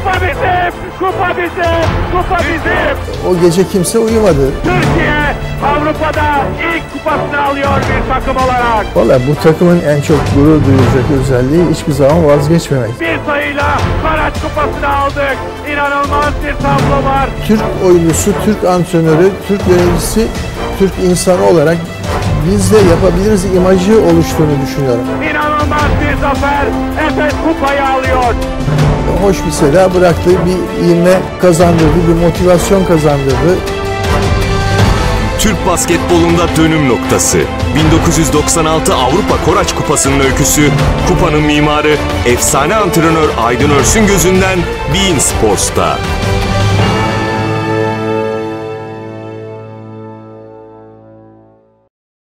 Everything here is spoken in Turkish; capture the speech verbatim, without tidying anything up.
Kupa bizim! Kupa bizim! Kupa bizim! O gece kimse uyumadı. Türkiye Avrupa'da ilk kupasını alıyor bir takım olarak. Valla bu takımın en çok gurur duyacak özelliği hiçbir zaman vazgeçmemek. Bir sayıyla Karaç kupasını aldık. İnanılmaz bir tablo var. Türk oyuncusu, Türk antrenörü, Türk yöneticisi, Türk insanı olarak biz de yapabiliriz imajı oluştuğunu düşünüyorum. İnanılmaz bir zafer. Efes kupayı alıyor. Hoş bir seda bıraktı, bir ivme kazandırdı, bir motivasyon kazandırdı. Türk basketbolunda dönüm noktası. bin dokuz yüz doksan altı Avrupa Koraç Kupası'nın öyküsü, kupanın mimarı, efsane antrenör Aydın Örsün gözünden beIN Sports'ta.